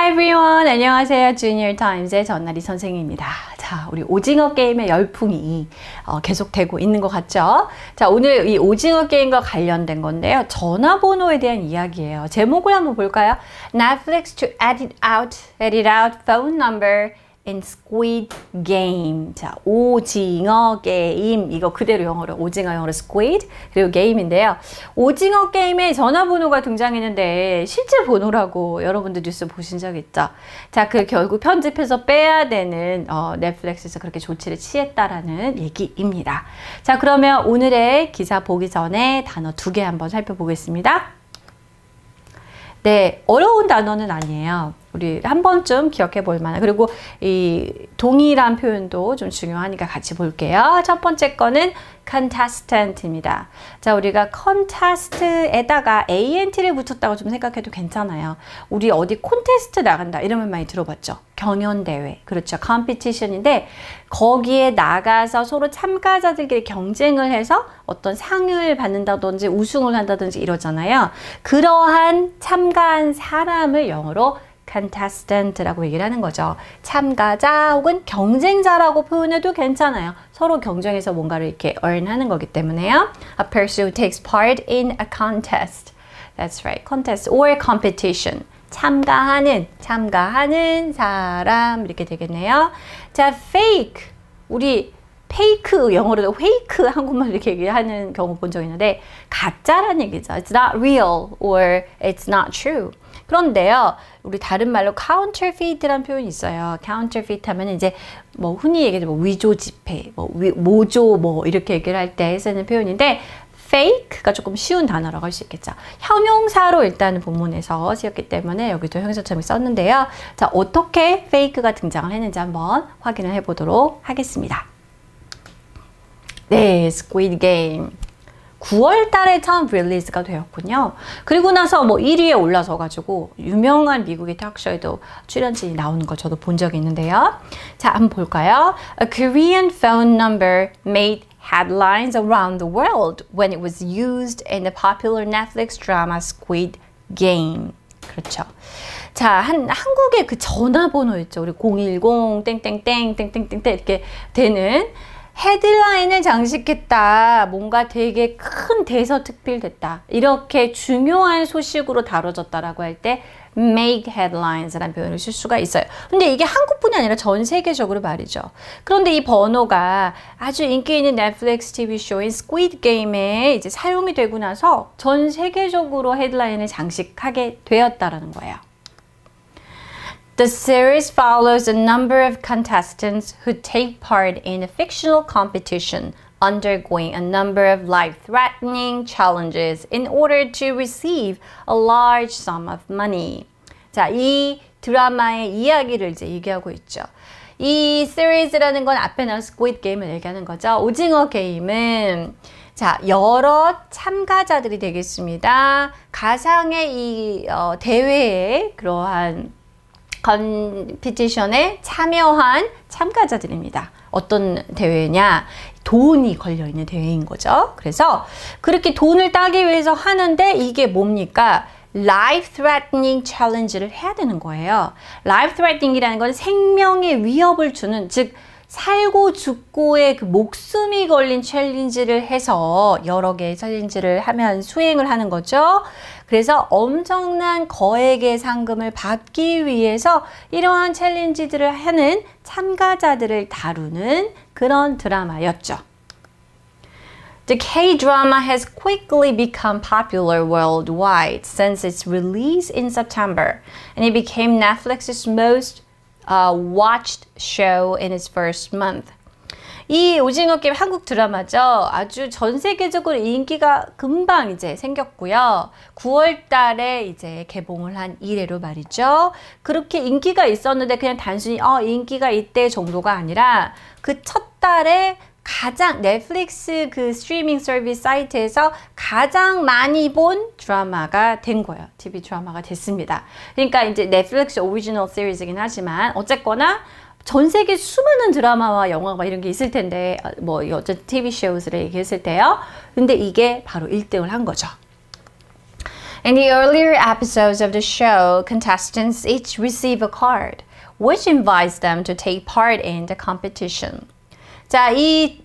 Hi everyone! 안녕하세요. Junior Times의 전나리 선생님입니다. 자, 우리 오징어 게임의 열풍이 계속되고 있는 것 같죠? 자, 오늘 이 오징어 게임과 관련된 건데요. 전화번호에 대한 이야기예요. 제목을 한번 볼까요? Netflix to edit out phone number in Squid Game. 자, 오징어 게임. 이거 그대로 영어로 오징어 영어로 Squid 그리고 게임인데요. 오징어 게임에 전화번호가 등장했는데 실제 번호라고 여러분들 뉴스 보신 적 있죠? 자, 그 결국 편집해서 빼야 되는 넷플릭스에서 그렇게 조치를 취했다라는 얘기입니다. 자, 그러면 오늘의 기사 보기 전에 단어 2개 한번 살펴보겠습니다. 네, 어려운 단어는 아니에요. 우리 한 번쯤 기억해 볼 만한, 그리고 이 동일한 표현도 좀 중요하니까 같이 볼게요. 첫 번째 거는 contestant입니다. 자, 우리가 contest에다가 ant를 붙였다고 좀 생각해도 괜찮아요. 우리 어디 콘테스트 나간다 이러면 많이 들어봤죠. 경연대회, 그렇죠. competition인데 거기에 나가서 서로 참가자들끼리 경쟁을 해서 어떤 상을 받는다든지 우승을 한다든지 이러잖아요. 그러한 참가한 사람을 영어로 contestant라고 얘기를 하는 거죠. 참가자 혹은 경쟁자라고 표현해도 괜찮아요. 서로 경쟁해서 뭔가를 이렇게 earn 하는 거기 때문에요. A person who takes part in a contest. That's right. Contest or competition. 참가하는 사람 이렇게 되겠네요. 자, fake. 우리 페이크 영어로 페이크 한국말 이렇게 얘기하는 경우 본 적 있는데 가짜라는 얘기죠. It's not real or it's not true. 그런데요, 우리 다른 말로 counterfeit라는 표현이 있어요. counterfeit 하면 이제 뭐 흔히 얘기하는 뭐 위조 지폐, 뭐 모조 뭐 이렇게 얘기를 할 때 쓰는 표현인데 fake가 조금 쉬운 단어라고 할 수 있겠죠. 형용사로 일단 본문에서 쓰였기 때문에 여기도 형용사처럼 썼는데요. 자, 어떻게 fake가 등장을 했는지 한번 확인을 해보도록 하겠습니다. 네, Squid Game. 9월 달에 처음 릴리즈가 되었군요. 그리고 나서 뭐 1위에 올라서 가지고 유명한 미국의 톡쇼에도 출연진이 나오는 거 저도 본 적이 있는데요. 자, 한번 볼까요? A Korean phone number made headlines around the world when it was used in the popular Netflix drama Squid Game. 그렇죠. 자, 한국의 그 전화번호 있죠. 우리 010 땡땡땡 땡땡땡 이렇게 되는 헤드라인을 장식했다. 뭔가 되게 큰 대서특필됐다. 이렇게 중요한 소식으로 다뤄졌다라고 할 때 make headlines라는 표현을 쓸 수가 있어요. 근데 이게 한국뿐이 아니라 전 세계적으로 말이죠. 그런데 이 번호가 아주 인기 있는 넷플릭스 TV 쇼인 Squid Game에 이제 사용이 되고 나서 전 세계적으로 헤드라인을 장식하게 되었다라는 거예요. The series follows a number of contestants who take part in a fictional competition, undergoing a number of life-threatening challenges in order to receive a large sum of money. 자, 이 드라마의 이야기를 이제 얘기하고 있죠. 이 시리즈라는 건 앞에 나온 Squid Game을 얘기하는 거죠. 오징어 게임은 자, 여러 참가자들이 되겠습니다. 가상의 이 대회에 그러한 컴피티션에 참여한 참가자들입니다. 어떤 대회냐? 돈이 걸려있는 대회인 거죠. 그래서 그렇게 돈을 따기 위해서 하는데 이게 뭡니까? Life-threatening challenge를 해야 되는 거예요. Life-threatening이라는 건 생명에 위협을 주는, 즉 살고 죽고의 그 목숨이 걸린 챌린지를 해서 여러 개의 챌린지를 하면 수행을 하는 거죠. 그래서 엄청난 거액의 상금을 받기 위해서 이러한 챌린지들을 하는 참가자들을 다루는 그런 드라마였죠. The K-drama has quickly become popular worldwide since its release in September, and it became Netflix's most watched show in its first month. 이 오징어 게임 한국 드라마죠. 아주 전 세계적으로 인기가 금방 이제 생겼고요. 9월 달에 이제 개봉을 한 이래로 말이죠. 그렇게 인기가 있었는데 그냥 단순히 인기가 이때 정도가 아니라 그 첫 달에 가장 넷플릭스 그 스트리밍 서비스 사이트에서 가장 많이 본 드라마가 된 거예요. TV 드라마가 됐습니다. 그러니까 이제 넷플릭스 오리지널 시리즈이긴 하지만 어쨌거나 전 세계 수많은 드라마와 영화가 이런 게 있을 텐데 뭐 어쨌든 TV 쇼스를 얘기했을 때요. 근데 이게 바로 1등을 한 거죠. In the earlier episodes of the show, contestants each receive a card, which invites them to take part in the competition. 자, 이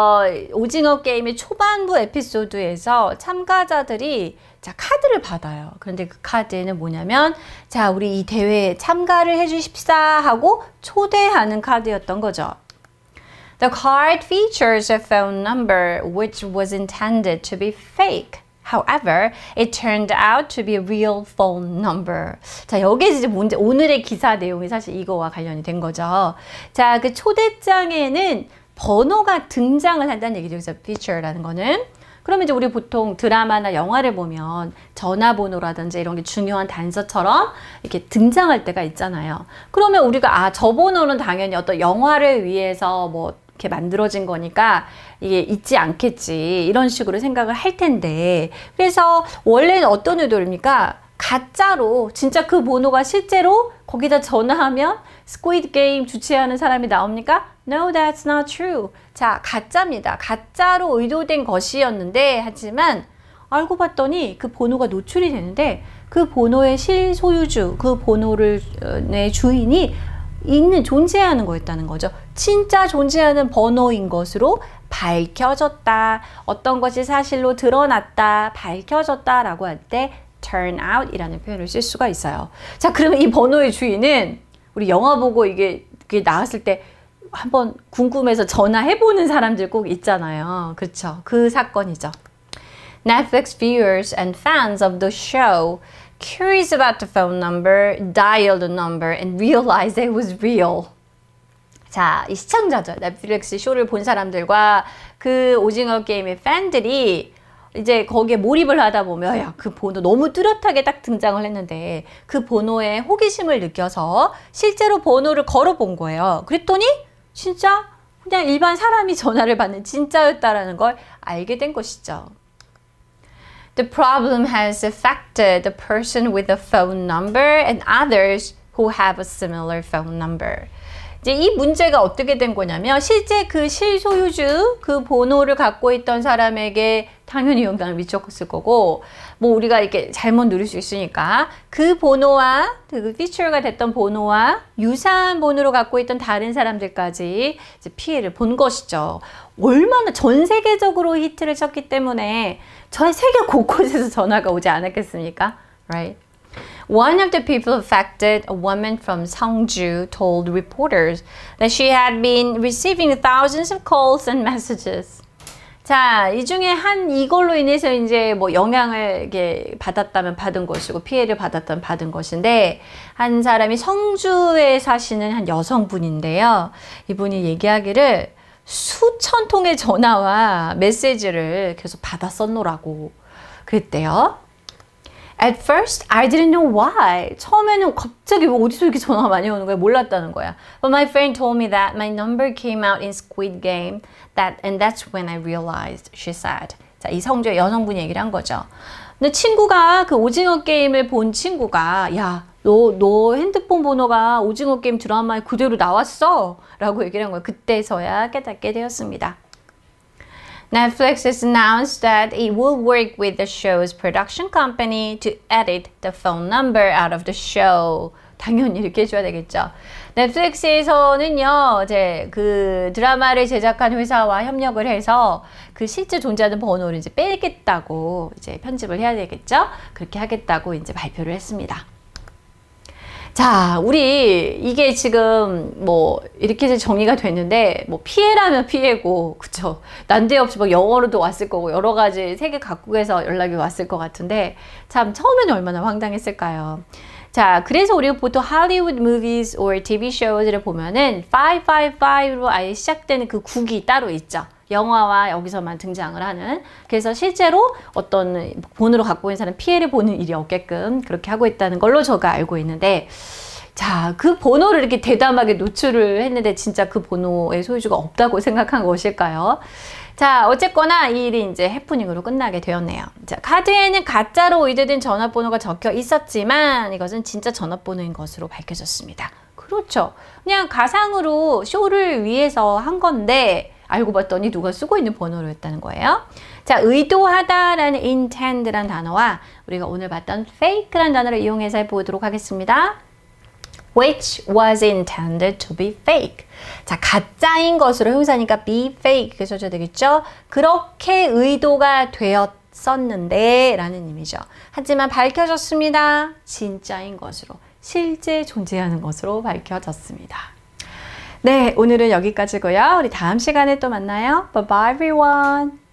오징어 게임의 초반부 에피소드에서 참가자들이 자, 카드를 받아요. 그런데 그 카드에는 뭐냐면 자, 우리 이 대회에 참가를 해주십사 하고 초대하는 카드였던 거죠. The card features a phone number which was intended to be fake. However, it turned out to be a real phone number. 자, 여기에 이제 문제, 오늘의 기사 내용이 사실 이거와 관련이 된 거죠. 자, 그 초대장에는 번호가 등장을 한다는 얘기죠. 그래서 feature라는 거는. 그러면 이제 우리 보통 드라마나 영화를 보면 전화번호라든지 이런 게 중요한 단서처럼 이렇게 등장할 때가 있잖아요. 그러면 우리가 저 번호는 당연히 어떤 영화를 위해서 뭐 이렇게 만들어진 거니까 이게 잊지 않겠지 이런 식으로 생각을 할 텐데 그래서 원래는 어떤 의도입니까? 가짜로 진짜 그 번호가 실제로 거기다 전화하면 스퀴드 게임 주최하는 사람이 나옵니까? No, that's not true. 자, 가짜입니다. 가짜로 의도된 것이었는데 하지만 알고 봤더니 그 번호가 노출이 되는데 그 번호의 실소유주, 그 번호를 내 주인이 존재하는 거였다는 거죠. 진짜 존재하는 번호인 것으로 밝혀졌다. 어떤 것이 사실로 드러났다, 밝혀졌다 라고 할 때 turn out 이라는 표현을 쓸 수가 있어요. 자, 그러면 이 번호의 주인은 우리 영화 보고 이게 나왔을 때 한번 궁금해서 전화해보는 사람들 꼭 있잖아요. 그렇죠? 그 사건이죠. Netflix viewers and fans of the show curious about the phone number, dialed the number and realized it was real. 자, 이 시청자들, 넷플릭스 쇼를 본 사람들과 그 오징어 게임의 팬들이 이제 거기에 몰입을 하다 보면 야, 그 번호 너무 뚜렷하게 딱 등장을 했는데 그 번호에 호기심을 느껴서 실제로 번호를 걸어본 거예요. 그랬더니 진짜 그냥 일반 사람이 전화를 받는 진짜였다라는 걸 알게 된 것이죠. The problem has affected the person with a phone number and others who have a similar phone number. 이제 이 문제가 어떻게 된 거냐면 실제 그 실소유주 그 번호를 갖고 있던 사람에게 당연히 영향을 미쳤을 거고 뭐 우리가 이렇게 잘못 누릴 수 있으니까 그 번호와 그 피처가 됐던 번호와 유사한 번호로 갖고 있던 다른 사람들까지 이제 피해를 본 것이죠. 얼마나 전 세계적으로 히트를 쳤기 때문에 전 세계 곳곳에서 전화가 오지 않았겠습니까? Right? One of the people affected, a woman from Seongju, told reporters that she had been receiving thousands of calls and messages. 자, 이 중에 이걸로 인해서 이제 뭐 영향을 이렇게 받았다면 받은 것이고 피해를 받았다면 받은 것인데 한 사람이 성주에 사시는 한 여성분인데요. 이분이 얘기하기를 수천 통의 전화와 메시지를 계속 받았었노라고 그랬대요. At first, I didn't know why. 처음에는 갑자기 어디서 이렇게 전화가 많이 오는 거야? 몰랐다는 거야. But my friend told me that my number came out in Squid Game, and that's when I realized, she said. 자, 이 성주의 여성분이 얘기를 한 거죠. 근데 친구가 그 오징어 게임을 본 친구가 야, 너 핸드폰 번호가 오징어 게임 드라마에 그대로 나왔어? 라고 얘기를 한 거예요. 그때서야 깨닫게 되었습니다. Netflix has announced that it will work with the show's production company to edit the phone number out of the show. 당연히 이렇게 해줘야 되겠죠. 넷플릭스에서는요, 이제 그 드라마를 제작한 회사와 협력을 해서 그 실제 존재하는 번호를 이제 빼겠다고 이제 편집을 해야 되겠죠. 그렇게 하겠다고 이제 발표를 했습니다. 자, 우리 이게 지금 뭐 이렇게 정리가 됐는데 뭐 피해라면 피해고 그쵸? 난데없이 뭐 영어로도 왔을 거고 여러 가지 세계 각국에서 연락이 왔을 것 같은데 참 처음에는 얼마나 황당했을까요? 자, 그래서 우리가 보통 Hollywood movies or TV shows를 보면은 555로 아예 시작되는 그 국이 따로 있죠. 영화와 여기서만 등장을 하는. 그래서 실제로 어떤 번호를 갖고 있는 사람 피해를 보는 일이 없게끔 그렇게 하고 있다는 걸로 제가 알고 있는데 자, 그 번호를 이렇게 대담하게 노출을 했는데 진짜 그 번호의 소유주가 없다고 생각한 것일까요? 자, 어쨌거나 이 일이 이제 해프닝으로 끝나게 되었네요. 자, 카드에는 가짜로 의도된 전화번호가 적혀 있었지만 이것은 진짜 전화번호인 것으로 밝혀졌습니다. 그렇죠. 그냥 가상으로 쇼를 위해서 한 건데 알고 봤더니 누가 쓰고 있는 번호로였다는 거예요. 자, 의도하다라는 intend라는 단어와 우리가 오늘 봤던 fake라는 단어를 이용해서 해보도록 하겠습니다. Which was intended to be fake. 자, 가짜인 것으로 형사니까 be fake 이렇게 써줘야 되겠죠? 그렇게 의도가 되었었는데 라는 의미죠. 하지만 밝혀졌습니다. 진짜인 것으로, 실제 존재하는 것으로 밝혀졌습니다. 네, 오늘은 여기까지고요. 우리 다음 시간에 또 만나요. Bye bye everyone.